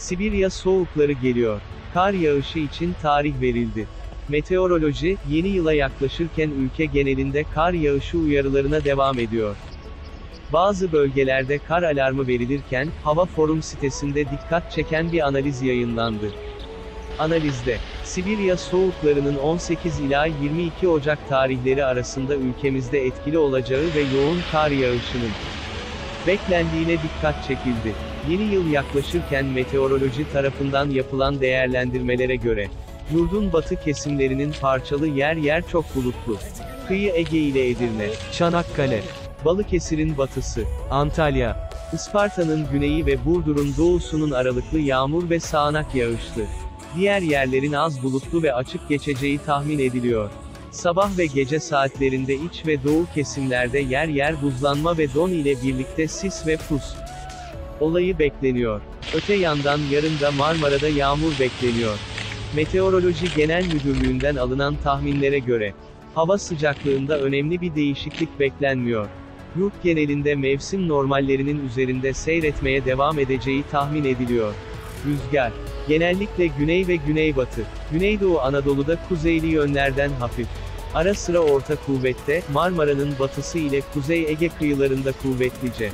Sibirya soğukları geliyor. Kar yağışı için tarih verildi. Meteoroloji, yeni yıla yaklaşırken ülke genelinde kar yağışı uyarılarına devam ediyor. Bazı bölgelerde kar alarmı verilirken, Hava Forum sitesinde dikkat çeken bir analiz yayınlandı. Analizde, Sibirya soğuklarının 18 ila 22 Ocak tarihleri arasında ülkemizde etkili olacağı ve yoğun kar yağışının beklendiğine dikkat çekildi. Yeni yıl yaklaşırken meteoroloji tarafından yapılan değerlendirmelere göre, yurdun batı kesimlerinin parçalı yer yer çok bulutlu. Kıyı Ege ile Edirne, Çanakkale, Balıkesir'in batısı, Antalya, Isparta'nın güneyi ve Burdur'un doğusunun aralıklı yağmur ve sağanak yağışlı. Diğer yerlerin az bulutlu ve açık geçeceği tahmin ediliyor. Sabah ve gece saatlerinde iç ve doğu kesimlerde yer yer buzlanma ve don ile birlikte sis ve pus olayı bekleniyor. Öte yandan yarın da Marmara'da yağmur bekleniyor. Meteoroloji Genel Müdürlüğü'nden alınan tahminlere göre, hava sıcaklığında önemli bir değişiklik beklenmiyor. Yurt genelinde mevsim normallerinin üzerinde seyretmeye devam edeceği tahmin ediliyor. Rüzgar, genellikle güney ve güneybatı, Güneydoğu Anadolu'da kuzeyli yönlerden hafif, ara sıra orta kuvvette, Marmara'nın batısı ile Kuzey Ege kıyılarında kuvvetlice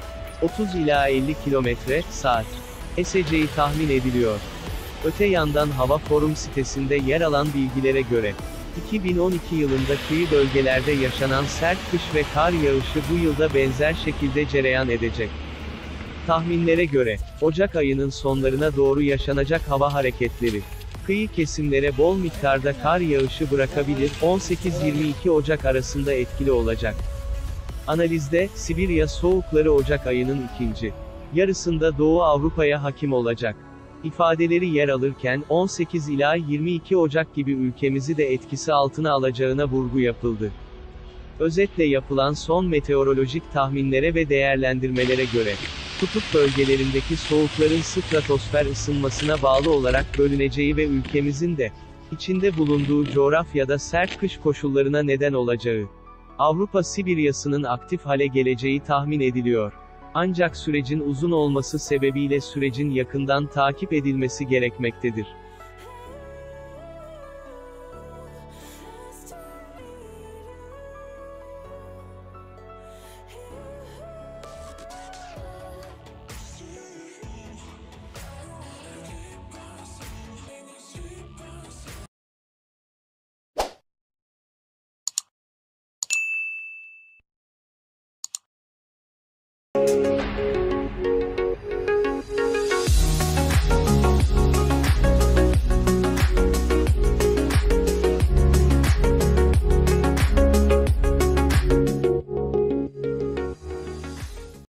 30 ila 50 km/saat eseceği tahmin ediliyor. Öte yandan Hava Forum sitesinde yer alan bilgilere göre, 2012 yılında kıyı bölgelerde yaşanan sert kış ve kar yağışı bu yılda benzer şekilde cereyan edecek. Tahminlere göre, Ocak ayının sonlarına doğru yaşanacak hava hareketleri, kıyı kesimlere bol miktarda kar yağışı bırakabilir, 18-22 Ocak arasında etkili olacak. Analizde, Sibirya soğukları Ocak ayının ikinci yarısında Doğu Avrupa'ya hakim olacak ifadeleri yer alırken, 18 ila 22 Ocak gibi ülkemizi de etkisi altına alacağına vurgu yapıldı. Özetle yapılan son meteorolojik tahminlere ve değerlendirmelere göre, kutup bölgelerindeki soğukların stratosfer ısınmasına bağlı olarak bölüneceği ve ülkemizin de, içinde bulunduğu coğrafyada sert kış koşullarına neden olacağı, Avrupa Sibiryası'nın aktif hale geleceği tahmin ediliyor. Ancak sürecin uzun olması sebebiyle sürecin yakından takip edilmesi gerekmektedir.